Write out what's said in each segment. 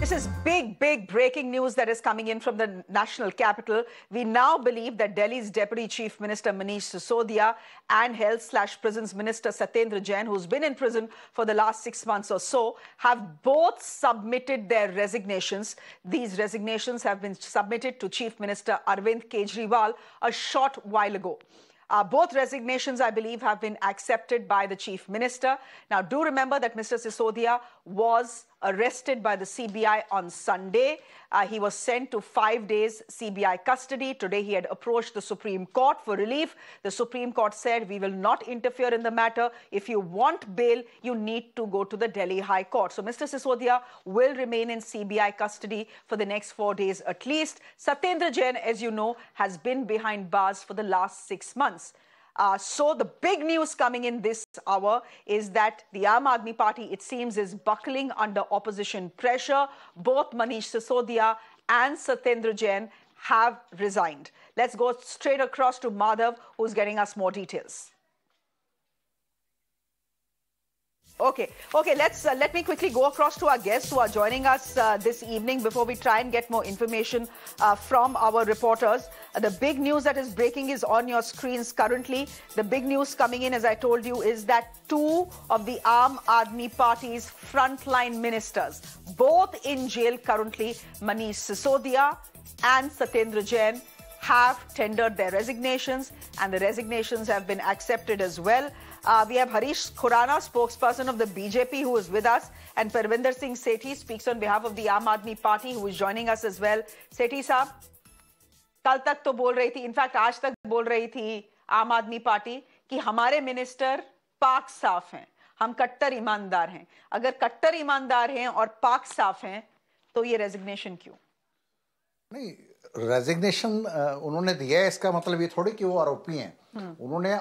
This is big breaking news that is coming in from the national capital. We now believe that Delhi's Deputy Chief Minister Manish Sisodia and Health/Prisons Minister Satyendra Jain, who's been in prison for the last 6 months or so, have both submitted their resignations. These resignations have been submitted to Chief Minister Arvind Kejriwal a short while ago. Both resignations, I believe, have been accepted by the Chief Minister. Now, do remember that Mr. Sisodia was arrested by the CBI on Sunday. He was sent to 5 days CBI custody. Today, he had approached the Supreme Court for relief. The Supreme Court said, we will not interfere in the matter. If you want bail, you need to go to the Delhi High Court. So Mr. Sisodia will remain in CBI custody for the next 4 days at least. Satyendra Jain, as you know, has been behind bars for the last 6 months. So the big news coming in this hour is that the Aam Aadmi Party, it seems, is buckling under opposition pressure. Both Manish Sisodia and Satyendra Jain have resigned. Let's go straight across to Madhav, who's getting us more details. Okay, let me quickly go across to our guests who are joining us this evening before we try and get more information from our reporters. The big news that is breaking is on your screens currently. The big news coming in, as I told you, is that 2 of the Aam Aadmi Party's frontline ministers, both in jail currently, Manish Sisodia and Satyendra Jain, have tendered their resignations, and the resignations have been accepted as well. We have Harish Khurana, spokesperson of the BJP, who is with us, and Parvinder Singh Sethi speaks on behalf of the Aam Aadmi Party, who is joining us as well. Sethi साहब, कल तक तो बोल रही थी, in fact आज तक बोल रही थी आम आदमी पार्टी कि हमारे मिनिस्टर पाक साफ हैं, हम कट्टर ईमानदार हैं. अगर कट्टर ईमानदार हैं और पाक साफ हैं, तो ये रेजिग्नेशन क्यों? नहीं, रेजिग्नेशन उन्होंने दिया है, इसका मतलब ये थोड़ी कि वो आरोपी हैं. उन्होंने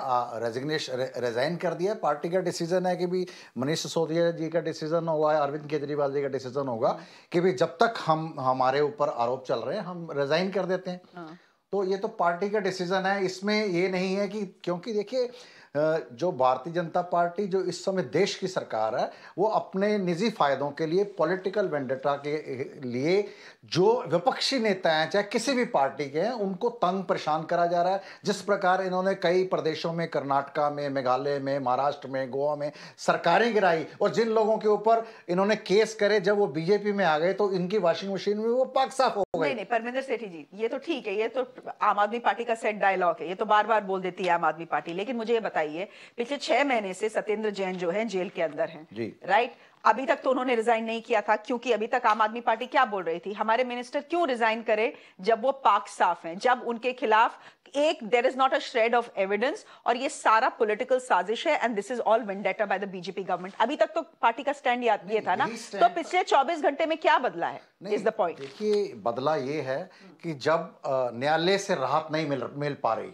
रिजाइन कर दिया. पार्टी का डिसीजन है कि भी मनीष सिसोदिया जी का डिसीजन होगा, अरविंद केजरीवाल जी का डिसीजन होगा कि भी जब तक हमारे ऊपर आरोप चल रहे हैं हम रिजाइन कर देते हैं. तो ये तो पार्टी का डिसीजन है. इसमें ये नहीं है कि, क्योंकि देखिए जो भारतीय जनता पार्टी जो इस समय देश की सरकार है, वो अपने निजी फायदों के लिए, पॉलिटिकल वेंडेटा के लिए जो विपक्षी नेता हैं, चाहे किसी भी पार्टी के हैं, उनको तंग परेशान करा जा रहा है. जिस प्रकार इन्होंने कई प्रदेशों में, कर्नाटका में, मेघालय में, महाराष्ट्र में, गोवा में सरकारें गिराई, और जिन लोगों के ऊपर इन्होंने केस करे, जब वो बीजेपी में आ गए तो इनकी वॉशिंग मशीन में वो पाक साफ हो गए. नहीं, परमिंदर सेठी जी, ये तो ठीक है, ये तो आम आदमी पार्टी का सेट डायलॉग है, ये तो बार बार बोल देती है आम आदमी पार्टी. लेकिन मुझे ये बताइए, पिछले 6 महीने से सत्येंद्र जैन जो है जेल के अंदर हैं, राइट? अभी तक तो उन्होंने रिजाइन नहीं किया था, क्योंकि अभी तक आम आदमी पार्टी क्या बोल रही थी, हमारे मिनिस्टर क्यों रिजाइन करे जब वो पाक साफ हैं, जब उनके खिलाफ there is not a shred of evidence, और ये सारा पॉलिटिकल साजिश है, and this is all vendetta by the BJP government. अभी तक तो पार्टी का स्टैंड ये था ना. तो पिछले 24 घंटे में क्या बदला है, इज द पॉइंट. देखिए, बदला ये है कि जब न्यायालय से राहत नहीं मिल पा रही,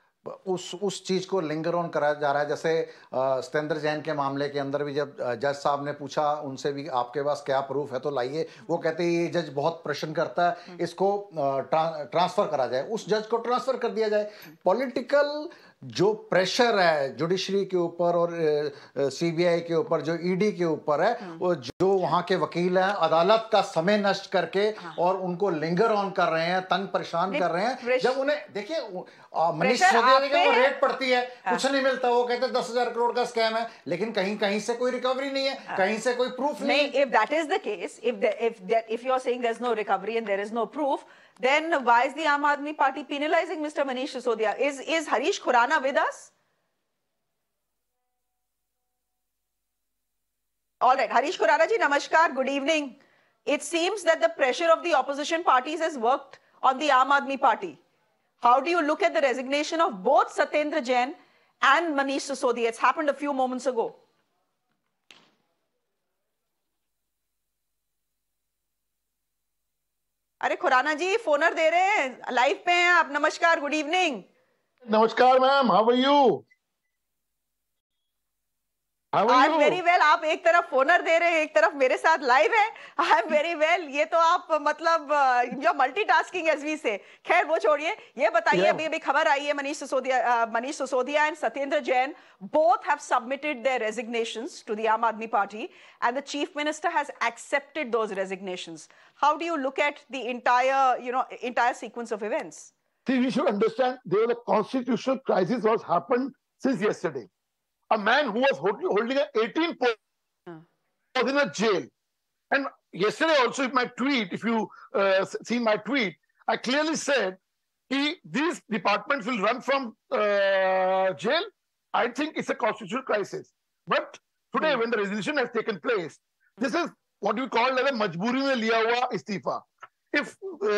उस चीज को लिंगर ऑन कराया जा रहा है. जैसे सत्येंद्र जैन के मामले के अंदर भी जब जज साहब ने पूछा उनसे भी, आपके पास क्या प्रूफ है, तो लाइए, वो कहते हैं ये जज बहुत प्रश्न करता है, इसको ट्रांसफर करा जाए. उस जज को ट्रांसफर कर दिया जाए. पॉलिटिकल जो प्रेशर है जुडिशरी के ऊपर और सीबीआई के ऊपर, जो ईडी के ऊपर है, वो जो वहां के वकील हैं, अदालत का समय नष्ट करके और उनको लिंगर ऑन कर रहे हैं, तंग परेशान कर रहे हैं. जब उन्हें देखिए, मनीष सिसोदिया जी को रेट पड़ती है, कुछ नहीं मिलता, वो कहते हैं 10,000 करोड़ का स्कैम है, लेकिन कहीं से कोई रिकवरी नहीं है, कहीं से कोई प्रूफ नहीं. If that is the case, if you are saying there's no recovery and there is no proof, then why is the Aam Aadmi Party penalizing Mr. Manish Sisodia? Is Harish Khurana with us? All right, Harish Khurana ji, namaskar, good evening. It seems that the pressure of the opposition parties has worked on the Aam Aadmi Party. How do you look at the resignation of both Satyendra Jain and Manish Sisodia? It's happened a few moments ago. अरे खुराना जी, फोनर दे रहे हैं, live पे हैं आप. नमस्कार, good evening. नमस्कार ma'am, how are you? I'm very well. आप एक तरफ फोनर दे रहे हैं, एक तरफ मेरे साथ लाइव है. I'm very well. ये तो आप मतलब जो मल्टीटास्किंग एज वी से. खैर वो छोड़िए. ये बताइए अभी खबर आई है Manish Sisodia and Satyendra Jain both have submitted their resignations to the Aam Aadmi Party and the Chief Minister has accepted those resignations. How do you look at the entire sequence of events? See, we should understand there was a constitutional crisis was happened since yesterday. A man who was holding an 18 post was in a jail. And yesterday also, if you see my tweet, I clearly said these departments will run from jail. I think it's a constitutional crisis. But today, when the resolution has taken place, this is what we call as a majburi mein liya hua istifa. If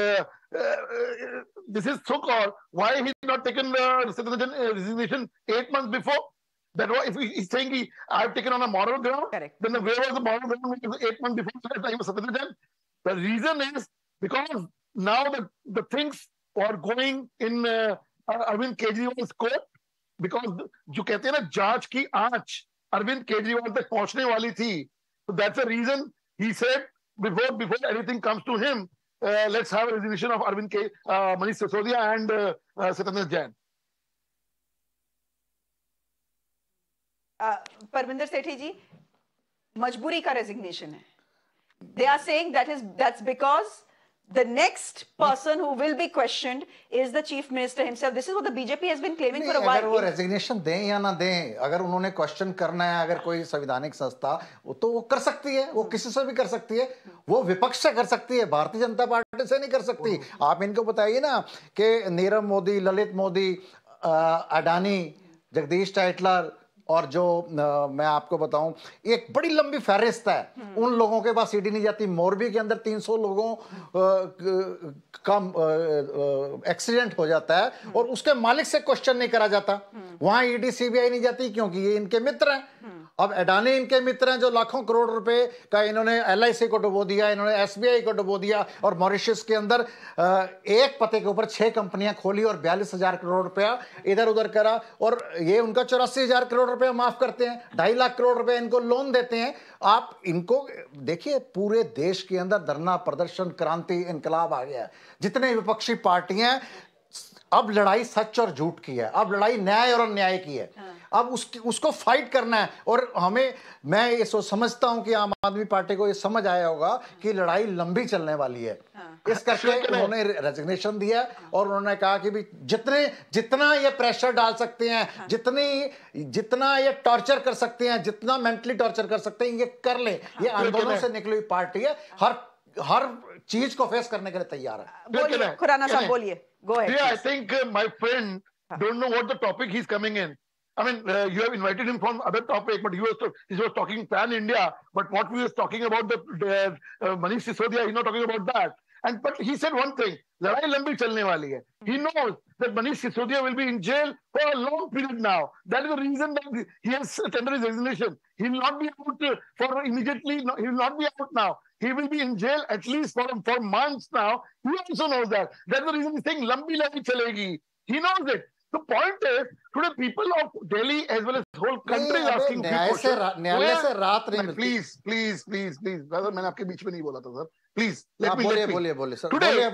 this is so-called, why he not taken the resignation 8 months before? That was, if he's saying I have taken on a moral ground, correct. Then where was the moral ground 8 months before the time of Satyendra Jain? The reason is because now the things are going in Arvind Kejriwal's court, because जो कहते हैं ना जांच की आंच अरविंद केजरीवाल तक पहुंचने वाली थी. So that's the reason he said before anything comes to him, let's have a resignation of Manish Sisodia and Satyendra Jain. Parminder Sethi ji, majburi ka resignation hai. They are saying that's because the next person who will be questioned is the chief minister himself. This is what the BJP has been claiming for a while. अगर वो resignation दें या ना दें, अगर उन्होंने question करना है, अगर कोई संवैधानिक संस्था, तो वो कर सकती है, वो किसी से भी कर सकती है, वो विपक्ष से कर सकती है, भारतीय जनता पार्टी से नहीं कर सकती. आप इनको बताइए ना कि नीरव मोदी, ललित मोदी, अडानी, जगदीश टाइटलर और जो मैं आपको बताऊं एक बड़ी लंबी फहरिस्त है, उन लोगों के पास सीडी नहीं जाती. मोरबी के अंदर 300 लोगों का एक्सीडेंट हो जाता है और उसके मालिक से क्वेश्चन नहीं करा जाता. वहां ईडी सीबीआई नहीं जाती क्योंकि ये इनके मित्र हैं. अब अडानी इनके मित्र हैं जो लाखों करोड़ रुपए का इन्होंने एलआईसी को डुबो दिया, इन्होंने एसबीआई को डुबो दिया और मॉरिशस के अंदर एक पते के ऊपर 6 कंपनियां खोली और 42,000 करोड़ रुपया इधर उधर करा. और ये उनका 84,000 करोड़ रुपया माफ करते हैं, 2.5 लाख करोड़ रुपए इनको लोन देते हैं. आप इनको देखिए, पूरे देश के अंदर धरना प्रदर्शन क्रांति इनकलाब आ गया है. जितने विपक्षी पार्टियां, अब लड़ाई सच और झूठ की है, अब लड़ाई न्याय और अन्याय की है. अब उसको फाइट करना है. और मैं ये समझता हूं कि आम आदमी पार्टी को ये समझ आया होगा कि लड़ाई लंबी चलने वाली है. इस करके उन्होंने रेजिग्नेशन दिया और उन्होंने कहा कि भी जितना ये प्रेशर डाल सकते हैं, जितना ये टॉर्चर कर सकते हैं, जितना मेंटली टॉर्चर कर सकते हैं, ये कर ले. ये आंदोलन से निकली हुई पार्टी है, हर चीज को फेस करने के लिए तैयार है. बोलिए खुराना साहब, बोलिए. Go ahead. Yeah, I think my friend don't know what the topic he's coming in. I mean, you have invited him from other topic, but he was talking pan India. But what we was talking about the Manish Sisodia, he's not talking about that. But he said one thing: लड़ाई लंबी चलने वाली है. He knows that Manish Sisodia will be in jail for a long period now. That is the reason that he has tendered his resignation. He will not be out for immediately. No, he will not be out now. He will be in jail at least for months now. He also knows that. That's the reason he's saying lambi lambi chalegi. He knows it. The point is, today people of Delhi as well as the whole country is asking big questions. न्यायालय से रात नहीं मिलती. Please, brother, मैंने आपके बीच में नहीं बोला था, sir. Please, let me. बोलिए, sir.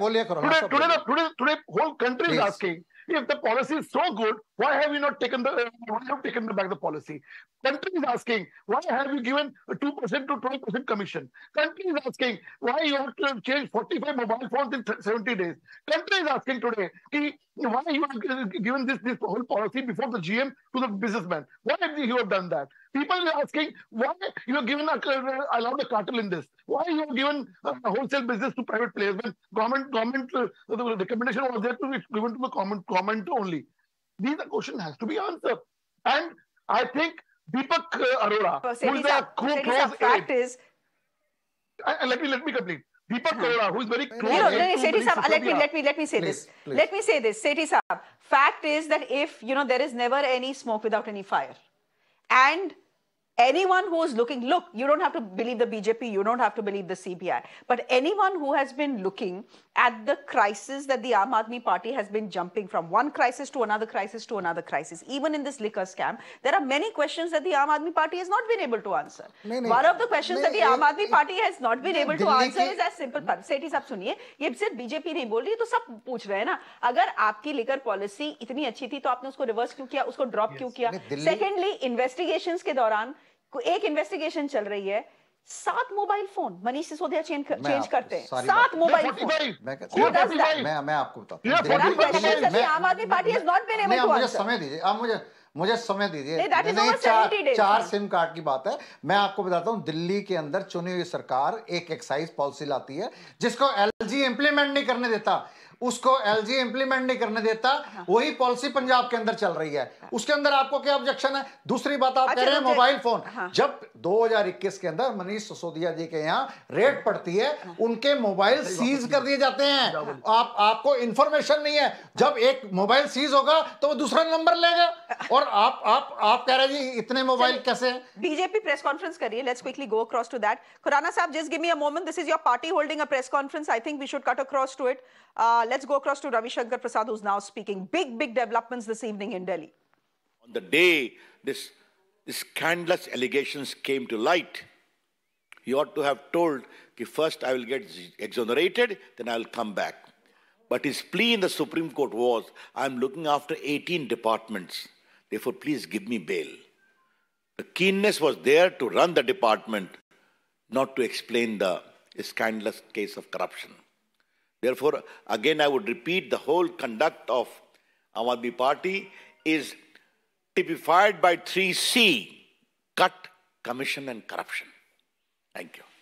Today, whole country is asking, if the policy is so good, why have you not taken back the policy? Country is asking, why have you given 2% to 12% commission? Country is asking, why you have to change 45 mobile phones in 70 days? Country is asking today, why you have given this whole policy before the GM to the businessman? Why have you have done that? People are asking, why you have given allowed a cartel in this? Why you have given wholesale business to private players when government the recommendation was there to be given to the government only? These questions has to be answered. And I think Deepak Arora, who is the close fact is, let me complete. Deepak Arora, who is very close. Let me say this. Let me say this. Sethi Saab, fact is that if there is never any smoke without any fire, and anyone who is looking, look, you don't have to believe the BJP, you don't have to believe the CBI, but anyone who has been looking at the crisis that the Aam Aadmi Party has been jumping from one crisis to another crisis to another crisis, even in this liquor scam, there are many questions that the Aam Aadmi Party has not been able to answer. One of the questions that the Aam Aadmi Party has not been able to answer is as simple. सेठी साहब सुनिए, ये सिर्फ BJP नहीं बोल रही, तो सब पूछ रहे हैं ना, अगर आपकी लिकर पॉलिसी इतनी अच्छी थी तो आपने उसको रिवर्स क्यों किया, उसको ड्रॉप क्यों किया? सेकेंडली, इन्वेस्टिगेशंस के दौरान एक इन्वेस्टिगेशन चल रही है, 7 mobile phone Manish Sisodia change करते हैं, 7 मोबाइल फोन। मैं आपको बताता हूं, Aam Aadmi Party has not been able to मुझे समय दीजिए, आप मुझे समय दीजिए। 4 सिम कार्ड की बात है। मैं आपको बताता हूं, दिल्ली के अंदर चुनी हुई सरकार एक एक्साइज पॉलिसी लाती है जिसको एलजी इंप्लीमेंट नहीं करने देता, उसको एलजी इंप्लीमेंट नहीं करने देता। वही पॉलिसी पंजाब के अंदर चल रही है, उसके अंदर आपको क्या ऑब्जेक्शन है? दूसरी बात, आप कह रहे हैं मोबाइल फोन। जब 2021 के अंदर मनीष सिसोदिया जी के यहाँ रेड पड़ती है, उनके मोबाइल सीज कर दिए जाते हैं। आपको इंफॉर्मेशन नहीं है, जब एक मोबाइल सीज होगा तो वो दूसरा नंबर लेगा, और आप कह रहे हैं जी इतने मोबाइल कैसे? बीजेपी प्रेस कॉन्फ्रेंस करिए, let's quickly go across to that. Khurana sahab, just give me a moment, this is your party holding a press conference, I think we should cut across to it. Let's go across to Ravi Shankar Prasad, who's now speaking. Big developments this evening in Delhi. On the day this scandalous allegations came to light, you ought to have told, first I will get exonerated, then I will come back. But his plea in the Supreme Court was, I'm looking after 18 departments, therefore please give me bail. The keenness was there to run the department, not to explain the scandalous case of corruption. Therefore, again, I would repeat, the whole conduct of Aam Aadmi Party is typified by 3C: cut, commission, and corruption. Thank you.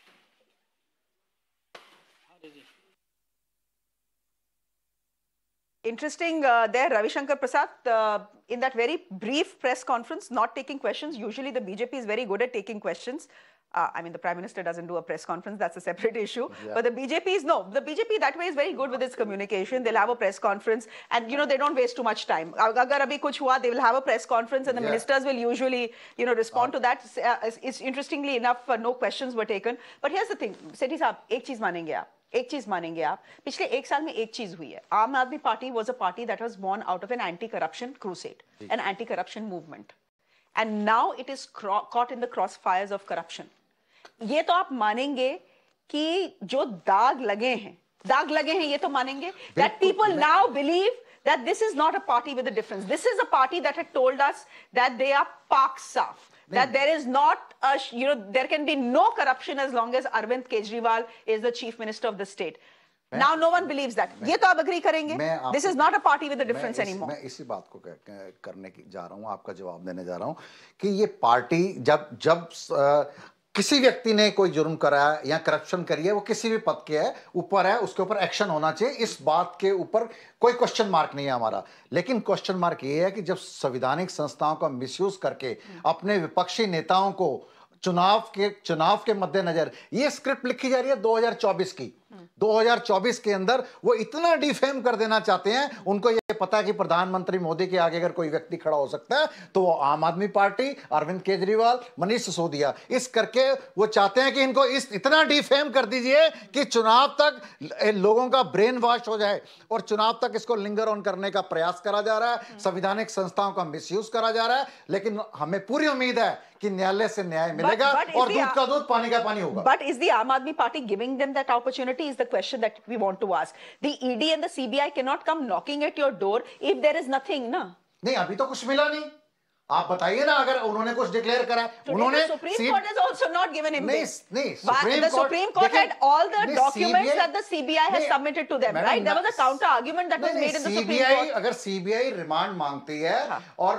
Interesting there, Ravi Shankar Prasad, in that very brief press conference, not taking questions. Usually the BJP is very good at taking questions. I mean, the Prime Minister doesn't do a press conference, that's a separate issue. Yeah. But the BJP is, no, the BJP that way is very good with its communication. They'll have a press conference and, you know, they don't waste too much time. Agar abhi kuch hua, they will have a press conference and the ministers will usually, you know, respond to that. It's interestingly enough, no questions were taken. But here's the thing, Sethi Saab, ek cheez manenge aap. एक चीज मानेंगे आप, पिछले एक साल में एक चीज हुई है। Aam Aadmi Party was a party that was born out of an anti corruption crusade, an anti corruption movement, and now it is caught in the cross fires of corruption. ये तो आप मानेंगे कि जो दाग लगे हैं ये तो मानेंगे that people now believe that this is not a party with a difference. This is a party that had told us that they are pak saaf, that there is not a, you know, there can be no corruption as long as Arvind Kejriwal is the chief minister of the state. Now no one believes that. ये तो आप agree करेंगे? This is not a party with a difference anymore. मैं इसी बात को करने की जा रहा हूँ, आपका जवाब देने जा रहा हूँ कि ये पार्टी जब किसी व्यक्ति ने कोई जुर्म करा है या करप्शन करी है, वो किसी भी पद के है ऊपर है, उसके ऊपर एक्शन होना चाहिए। इस बात के ऊपर कोई क्वेश्चन मार्क नहीं है हमारा। लेकिन क्वेश्चन मार्क ये है कि जब संवैधानिक संस्थाओं का मिसयूज करके अपने विपक्षी नेताओं को चुनाव के मद्देनजर ये स्क्रिप्ट लिखी जा रही है 2024 की, 2024 के अंदर वो इतना डिफेम कर देना चाहते हैं। उनको ये पता है कि प्रधानमंत्री मोदी के आगे अगर कोई व्यक्ति खड़ा हो सकता है तो वो आम आदमी पार्टी, अरविंद केजरीवाल, मनीष सिसोदिया, इस करके वो चाहते हैं कि इनको इतना डिफेम कर दीजिए कि चुनाव तक लोगों का ब्रेन वॉश हो जाए और चुनाव तक इसको लिंगर ऑन करने का प्रयास करा जा रहा है, संवैधानिक संस्थाओं का मिसयूज करा जा रहा है। लेकिन हमें पूरी उम्मीद है कि न्यायालय से न्याय मिलेगा और दूध का दूध, पानी का पानी होगा। But is the Aam Aadmi Party giving them that opportunity is the question that we want to ask. The ED and the CBI cannot come knocking at your door if there is nothing, ना? नहीं, अभी तो कुछ मिला नहीं। आप बताइए ना, अगर उन्होंने कुछ डिक्लेयर करा, उन्होंने Supreme Court has also not given him this. नहीं, the Supreme Court had all the documents that the CBI has submitted to them, right? There was a counter argument that was made in the Supreme Court. अगर CBI remand मांगती है और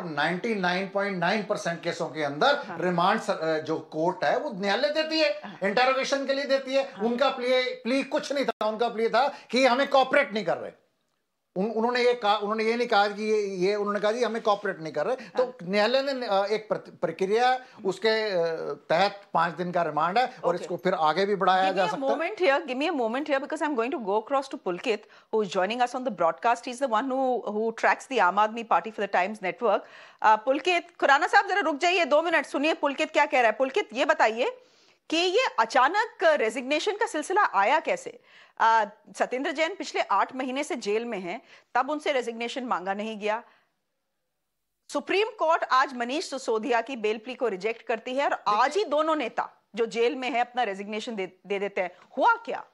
99.9% केसों के अंदर remand जो court है वो न्यायालय देती है, इंटरोगेशन के लिए देती है। उनका प्ली कुछ नहीं था, उनका प्ली था कि हमें कोऑपरेट नहीं कर रहे। उन्होंने ये नहीं कहा कि ये उन्होंने कहा जी हमें कॉपरेट नहीं कर रहे। तो न्यायालय ने एक प्रक्रिया उसके तहत 5 दिन का रिमांड है और इसको फिर आगे भी बढ़ाया जा सकता है। Give me a moment here because I'm going to go across to Pulkit, who is joining us on the broadcast. He's the one who tracks the Aam Aadmi Party for the Times Network. Pulkit, Khurana साहब जरा रुक जाइए 2 minute, सुनिए पुलकित क्या कह रहा है। पुलकित ये बताइए कि ये अचानक रेजिग्नेशन का सिलसिला आया कैसे? सत्येंद्र जैन पिछले 8 महीने से जेल में हैं, तब उनसे रेजिग्नेशन मांगा नहीं गया। सुप्रीम कोर्ट आज मनीष सिसोदिया की बेल प्ली को रिजेक्ट करती है और आज ही दोनों नेता जो जेल में है अपना रेजिग्नेशन दे देते हैं। हुआ क्या?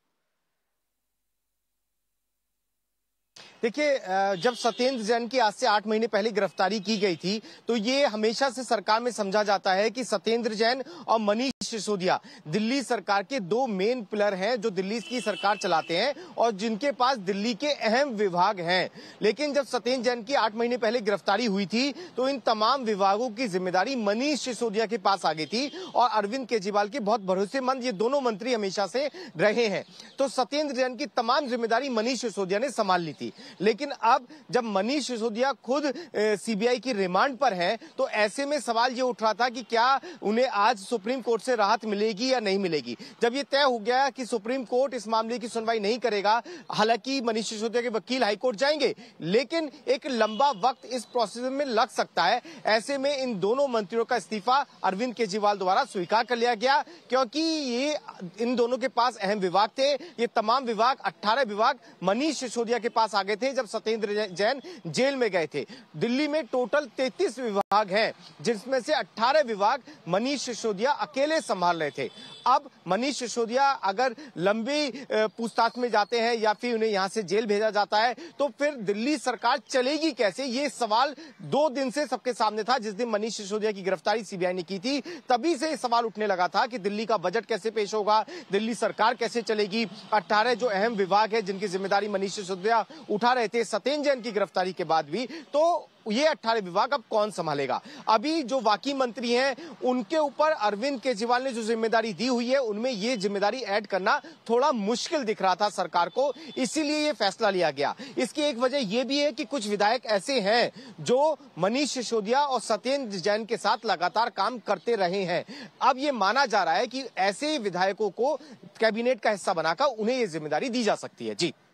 देखिए, जब सत्येंद्र जैन की आज से 8 महीने पहले गिरफ्तारी की गई थी तो ये हमेशा से सरकार में समझा जाता है कि सत्येंद्र जैन और मनीष सिसोदिया दिल्ली सरकार के 2 मेन पिलर हैं जो दिल्ली की सरकार चलाते हैं और जिनके पास दिल्ली के अहम विभाग हैं। लेकिन जब सत्येंद्र जैन की 8 महीने पहले गिरफ्तारी हुई थी तो इन तमाम विभागों की जिम्मेदारी मनीष सिसोदिया के पास आ गई थी और अरविंद केजरीवाल के बहुत भरोसेमंद ये दोनों मंत्री हमेशा से रहे हैं। तो सत्येंद्र जैन की तमाम जिम्मेदारी मनीष सिसोदिया ने संभाल ली थी। लेकिन अब जब मनीष सिसोदिया खुद सीबीआई की रिमांड पर हैं तो ऐसे में सवाल ये उठ रहा था कि क्या उन्हें आज सुप्रीम कोर्ट से राहत मिलेगी या नहीं मिलेगी। जब ये तय हो गया कि सुप्रीम कोर्ट इस मामले की सुनवाई नहीं करेगा, हालांकि मनीष सिसोदिया के वकील हाईकोर्ट जाएंगे, लेकिन एक लंबा वक्त इस प्रोसेस में लग सकता है। ऐसे में इन दोनों मंत्रियों का इस्तीफा अरविंद केजरीवाल द्वारा स्वीकार कर लिया गया क्योंकि ये इन दोनों के पास अहम विभाग थे। ये तमाम विभाग 18 विभाग मनीष सिसोदिया के पास आ गए थे जब सत्येंद्र जैन जेल में गए थे। दिल्ली में टोटल 33 विभाग हैं जिसमें से 18 विभाग मनीष सिसोदिया अकेले संभाल रहे थे। अब मनीष सिसोदिया अगर लंबी पूछताछ में जाते हैं या फिर उन्हें यहां से जेल भेजा जाता है तो फिर दिल्ली सरकार चलेगी कैसे, ये सवाल 2 दिन से सबके सामने था। जिस दिन मनीष सिसोदिया की गिरफ्तारी सीबीआई ने की थी तभी से सवाल उठने लगा था कि दिल्ली का बजट कैसे पेश होगा, दिल्ली सरकार कैसे चलेगी। 18 जो अहम विभाग है जिनकी जिम्मेदारी मनीष सिसोदिया उठा रहे थे सत्येंद्र जैन की गिरफ्तारी के बाद भी, तो ये 18 विभाग अब कौन संभालेगा। अभी जो बाकी मंत्री हैं उनके ऊपर अरविंद केजरीवाल ने जो जिम्मेदारी दी हुई है उनमें ये जिम्मेदारी ऐड करना थोड़ा मुश्किल दिख रहा था सरकार को, इसीलिए ये फैसला लिया गया। इसकी एक वजह यह भी है कि कुछ विधायक ऐसे हैं जो मनीष सिसोदिया और सत्येंद्र जैन के साथ लगातार काम करते रहे हैं। अब ये माना जा रहा है कि ऐसे विधायकों को कैबिनेट का हिस्सा बनाकर उन्हें ये जिम्मेदारी दी जा सकती है। जी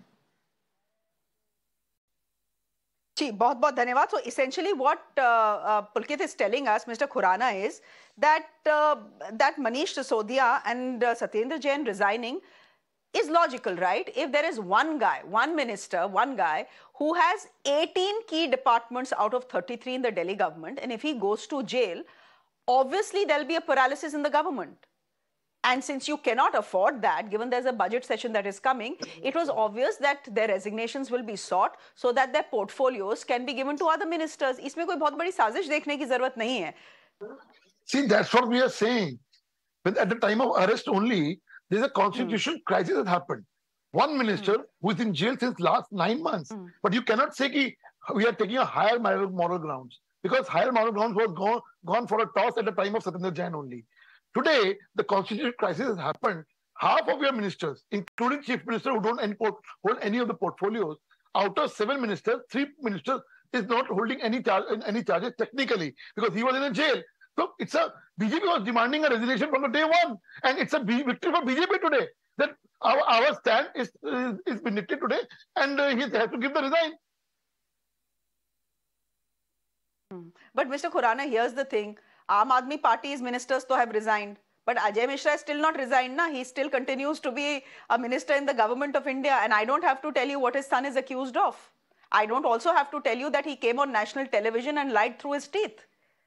जी, बहुत बहुत धन्यवाद। So essentially what Pulkit is telling us, Mr. Khurana, is that that Manish Sisodia and Satyendra Jain resigning is logical, right? If there is one guy, one minister, one guy who has 18 key departments out of 33 in the Delhi government, and if he goes to jail, obviously there'll be a paralysis in the government. And since you cannot afford that, given there's a budget session that is coming, it was obvious that their resignations will be sought so that their portfolios can be given to other ministers. इसमें कोई बहुत बड़ी साजिश देखने की जरूरत नहीं है. See, that's what we are saying. But at the time of arrest only, there's a constitutional crisis that happened. One minister who is in jail since last 9 months. But you cannot say that we are taking a higher moral grounds, because higher moral grounds was gone for a toss at the time of Satyendra Jain only. Today, the constitutional crisis has happened. Half of your ministers, including chief minister who don't hold any of the portfolios, out of 7 ministers, 3 ministers is not holding any charges technically because he was in a jail. So it's BJP was demanding a resignation from the day one, and it's a victory for BJP today that our stand is vindictive today, and he has to give the resign. But Mr. Khurana, here's the thing. Aam Aadmi Party's ministers to have resigned, but Ajay Mishra is still not resigned, na? He still continues to be a minister in the government of India, and I don't have to tell you what his son is accused of. I don't also have to tell you that he came on national television and lied through his teeth.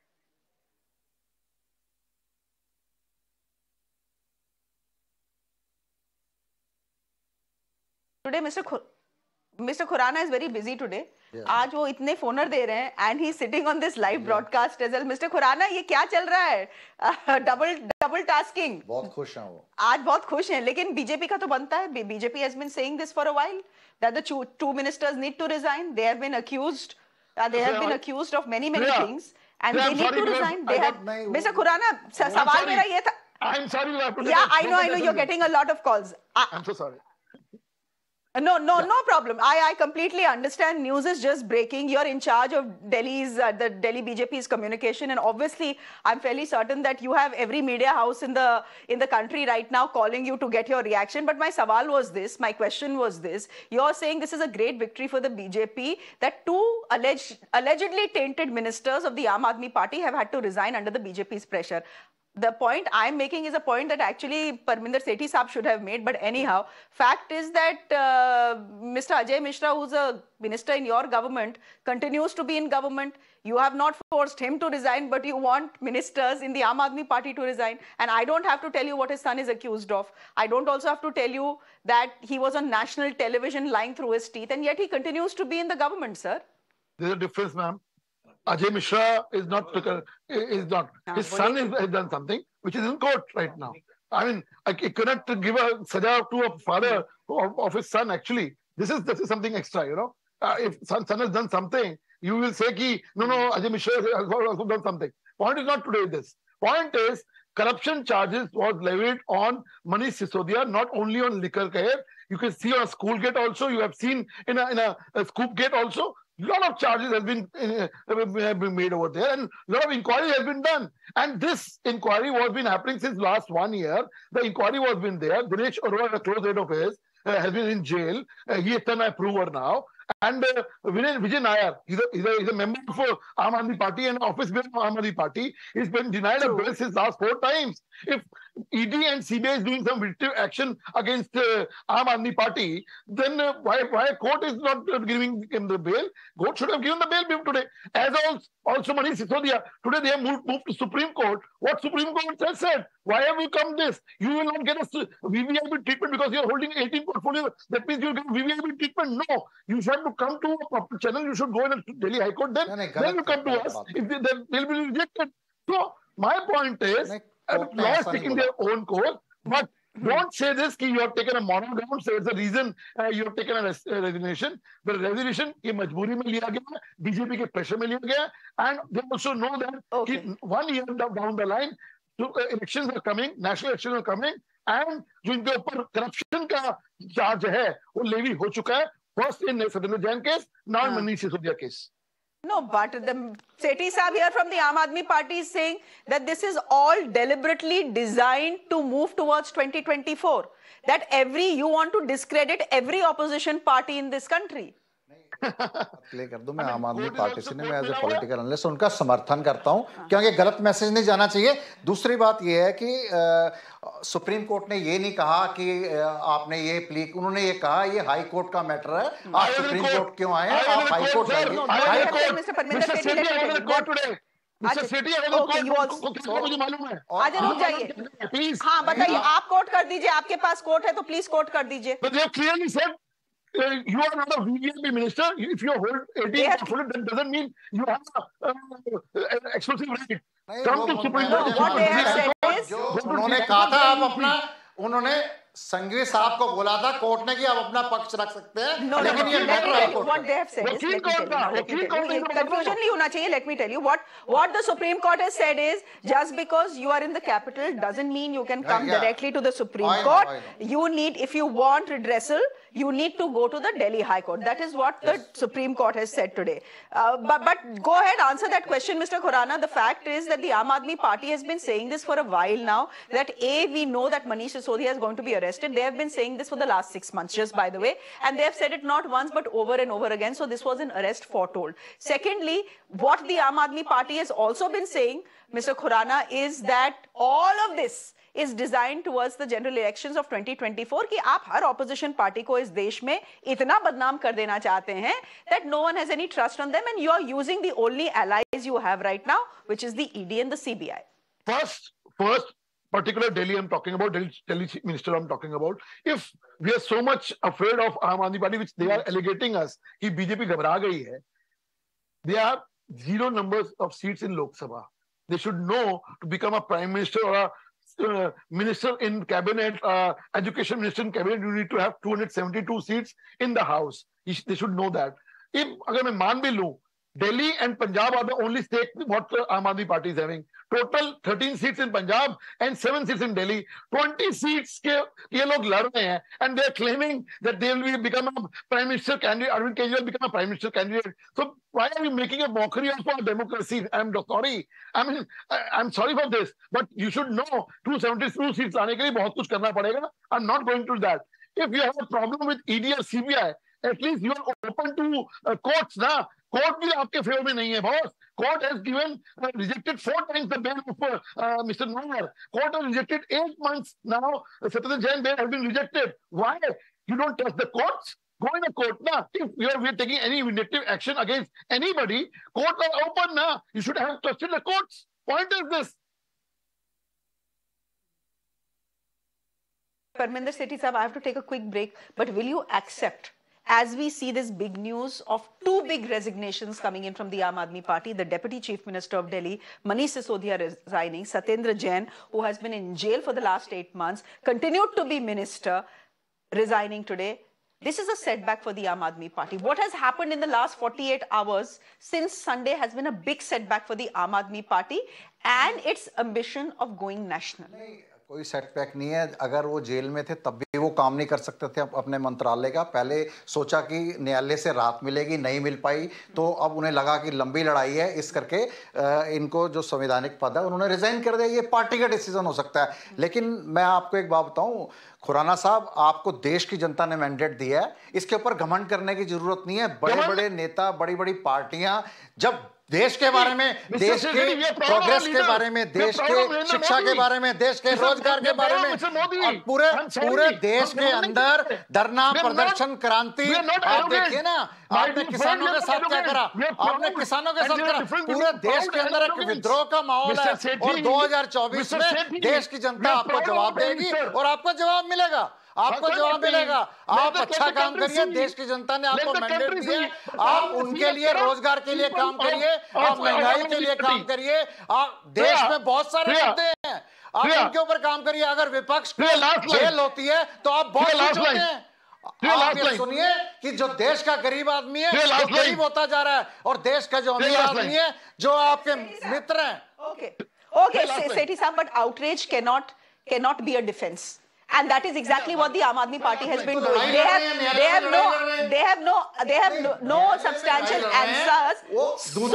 Today, Mr. Khurana is very busy today. आज वो इतने फोनर दे रहे हैं and he's sitting on this live broadcast as well. Mr. Khurana, ये क्या चल रहा है? double tasking. बहुत खुश हैं वो. आज बहुत खुश हैं, लेकिन बीजेपी का तो बनता है. BJP has been saying this for a while that the two ministers need to resign. They have been accused. They have been accused of many things, and they need to resign. They have. Mr. Khurana, सवाल मेरा ये था. I'm sorry. Yeah, I know. You're getting a lot of calls. I'm so sorry. No problem. I completely understand. News is just breaking. You're in charge of the Delhi BJP's communication, and obviously, I'm fairly certain that you have every media house in the country right now calling you to get your reaction. But my sawal was this. My question was this. You're saying this is a great victory for the BJP that two allegedly tainted ministers of the Aam Aadmi Party have had to resign under the BJP's pressure. The point I'm making is a point that actually Parminder Sethi Saab should have made. But anyhow, fact is that Mr. Ajay Mishra, who's a minister in your government, continues to be in government. You have not forced him to resign, but you want ministers in the Aam Aadmi Party to resign. And I don't have to tell you what his son is accused of. I don't also have to tell you that he was on national television lying through his teeth, and yet he continues to be in the government, sir. There's a difference, ma'am. Ajay Mishra is not. His son has done something which is in court right now. I mean, I cannot give a saja to a father of his son. Actually, this is something extra. You know, if son has done something, you will say ki no, Ajay Mishra has also done something. Point is not today. This point is corruption charges was levied on Manish Sisodia, not only on liquor care. You can see on a school gate also. You have seen in a scoop gate also. A lot of charges have been made over there, and a lot of inquiry has been done. And this inquiry was been happening since last 1 year. The inquiry was been there. Dinesh Arora, a close aide of his, has been in jail. He is an approver now. And Vijay Nair, he's a member of Aam Aadmi Party and office bearer of Aam Aadmi Party. He's been denied a bail since last 4 times. If ED and CBI is doing some vindictive action against Aam Aadmi Party, then why court is not giving him the bail? Court should have given the bail today. As also Manish Sisodia, today they have moved to Supreme Court. What Supreme Court has said? Why have you come this? You will not get a VVIP treatment because you are holding 18 portfolio. That means you will get VVIP treatment. No, you should have to come to a proper channel. You should go in a Delhi High Court. Then you come to us. If they'll be rejected. So my point is, lawyers taking their own course, but don't say this कि you have taken a moral ground. So it's the reason you have taken a resignation. The resignation ये मजबूरी में लिया गया, BJP के pressure में लिया गया, and they also know that 1 year down the line, elections are coming, national elections are coming, and जो इनके ऊपर corruption का charge है, वो लेवी हो चुका है. First in Satendra Jain case, now in Manish Sisodia case. No, but the Sethi Saab here from the Aam Aadmi Party is saying that this is all deliberately designed to move towards 2024. That you want to discredit every opposition party in this country. Play कर दो. मैं आम Aadmi party से नहीं, मैं as a political analyst उनका समर्थन करता हूं, क्योंकि गलत मैसेज नहीं जाना चाहिए. दूसरी बात यह है कि सुप्रीम कोर्ट ने ये नहीं कहा कि आपने ये प्ली, उन्होंने ये कहा ये हाई कोर्ट का मैटर है. आप सुप्रीम कोर्ट क्यों आए? आप हाई कोर्ट जाइए. मुझे मालूम है. आज रुक जाइए प्लीज. हाँ बताइए, आप कोर्ट कर दीजिए. आपके पास कोर्ट है तो प्लीज कोर्ट कर दीजिए. You are not a VVIP minister. If you hold 18 portfolio, that doesn't mean you have an exclusive right. Come to Supreme Court. What they have said is, उन्होंने कहा था आप अपना, उन्होंने संघवी साहब को बोला था कोर्ट ने कि आप अपना पक्ष रख सकते हैं. लेकिन ये मैटर है court. What they have said is, confusion नहीं होना चाहिए. Let me tell you what the Supreme Court has said is, just because you are in the capital doesn't mean you can come directly to the Supreme Court. You need, if you want redressal, you need to go to the Delhi High Court. That is what the Supreme Court has said today. But go ahead, answer that question, Mr. Khurana. The fact is that the Aam Aadmi Party has been saying this for a while now, that we know that Manish Sisodia is going to be arrested. They have been saying this for the last 6 months, just by the way. And they have said it not once, but over and over again. So this was an arrest foretold. Secondly, what the Aam Aadmi Party has also been saying, Mr. Khurana, is that all of this is designed towards the general elections of 2024 कि आप हर opposition party को इस देश में इतना बदनाम कर देना चाहते हैं that no one has any trust on them, and you are using the only allies you have right now, which is the ED and the CBI. First, particular Delhi I'm talking about, Delhi Chief Minister I'm talking about. If we are so much afraid of Aam Aadmi Party, which they are alleging us कि BJP घबरा गई है, they have 0 numbers of seats in Lok Sabha. They should know to become a prime minister or a minister in cabinet, education minister in cabinet, you need to have 272 seats in the house. They should know that. If अगर मैं मान भी लूं Delhi and Punjab are the only states what Aam Aadmi Party is having. Total 13 seats in Punjab and 7 seats in Delhi. 20 seats के ये लोग लड़ रहे हैं, and they are claiming that they will become a prime minister candidate. Arvind Kejriwal become a prime minister candidate. So why are you making a mockery of our democracy? I'm sorry. I mean, I'm sorry for this, but you should know 272 seats आने के लिए बहुत कुछ करना पड़ेगा. I'm not going to that. If you have a problem with ED or CBI, at least you are open to courts ना. Court भी आपके फेवर में नहीं है boss. Court has given rejected 4 times the bail of Mr. Nair. Court has rejected 8 months now. Satyendra Jain bail has been rejected. Why? You don't trust the courts? Go in the court now. If we are taking any vindictive action against anybody, courts are open now. You should have trusted the courts. Point is this. Parminder Sethi Sahab, I have to take a quick break, but will you accept, as we see this big news of 2 big resignations coming in from the Aam Aadmi Party, the Deputy Chief Minister of Delhi, Manish Sisodia, resigning, Satyendra Jain, who has been in jail for the last 8 months, continued to be minister, resigning today. This is a setback for the Aam Aadmi Party. What has happened in the last 48 hours since Sunday has been a big setback for the Aam Aadmi Party and its ambition of going national. कोई setback नहीं है. अगर वो jail में थे तब भी वो काम नहीं कर सकते थे अपने मंत्रालय का. पहले सोचा कि न्यायालय से राहत मिलेगी, नहीं मिल पाई, तो अब उन्हें लगा कि लंबी लड़ाई है, इस करके इनको जो संवैधानिक पद है उन्होंने रिजाइन कर दिया. ये पार्टी का डिसीजन हो सकता है. लेकिन मैं आपको एक बात बताऊं खुराना साहब, आपको देश की जनता ने मैंडेट दिया है, इसके ऊपर घमंड करने की जरूरत नहीं है. बड़े बड़े नेता, बड़ी बड़ी पार्टियां जब देश के बारे में, देश के प्रोग्रेस के बारे में, देश के शिक्षा के बारे में, देश के रोजगार के बारे में और पूरे देश के अंदर धरना, प्रदर्शन, क्रांति, आप देखिए ना, आपने किसानों के साथ क्या करा, आपने किसानों के साथ करा. पूरे देश के अंदर एक विद्रोह का माहौल है और 2024 में देश की जनता आपको जवाब देगी और आपको जवाब मिलेगा. आपको जवाब मिलेगा. आप अच्छा काम करिए, देश की जनता ने आपको मैंडेट दिया, आप उनके लिए, रोजगार के लिए काम करिए, आप महंगाई के लिए काम करिए. आप देश में बहुत सारे मुद्दे हैं, आप उनके ऊपर काम करिए. अगर विपक्ष को जेल होती है तो आप बहुत खुश होते हैं. आप ये सुनिए कि जो देश का गरीब आदमी है वो गरीब होता जा रहा है और देश का जो अमीर आदमी है, जो आपके मित्र हैं. Okay, Sethi Sahab, but outrage cannot be a defense. And that is exactly what the Aam Aadmi Party has been doing. They have no substantial answers. So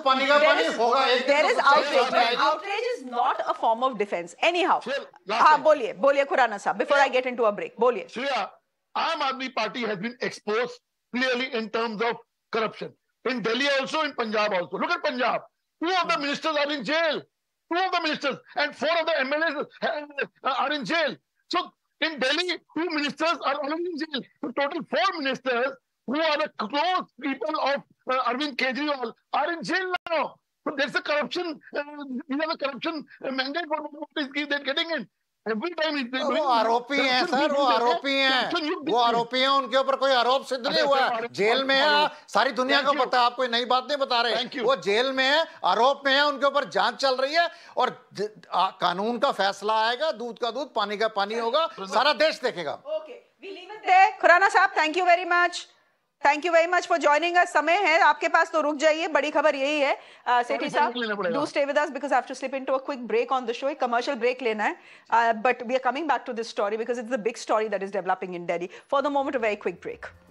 there is outrage. Outrage is not a form of defense. Anyhow, बोलिए खुराना साहब, before I get into a break, बोलिए. Shreya, Aam Aadmi Party has been exposed clearly in terms of corruption. In Delhi also, in Punjab also. Look at Punjab. 2 of the ministers are in jail. 2 of the ministers and 4 of the MLAs are in jail. So in Delhi, 2 ministers are already in jail. So total 4 ministers who are the close people of Arvind Kejriwal are in jail now. So there's a corruption. These are the corruption mandate what they're getting in. Every time वो आरोपी हैं sir, वो आरोपी हैं, उनके ऊपर कोई आरोप सिद्ध नहीं हुआ है. जेल में है, सारी दुनिया को पता है, आप कोई नई बात नहीं बता रहे. वो जेल में है, आरोप में है, उनके ऊपर जांच चल रही है और कानून का फैसला आएगा. दूध का दूध, पानी का पानी होगा, सारा देश देखेगा. Khurana sahab, thank you very much. Thank you very much for joining us. समय है आपके पास तो रुक जाइए. बड़ी खबर यही है Sethi sahab, do stay with us because I have to slip into a quick break on the show. एक कमर्शियल ब्रेक लेना है, but we are coming back to this story because it's the big story that is developing in Delhi. For the moment a very quick break.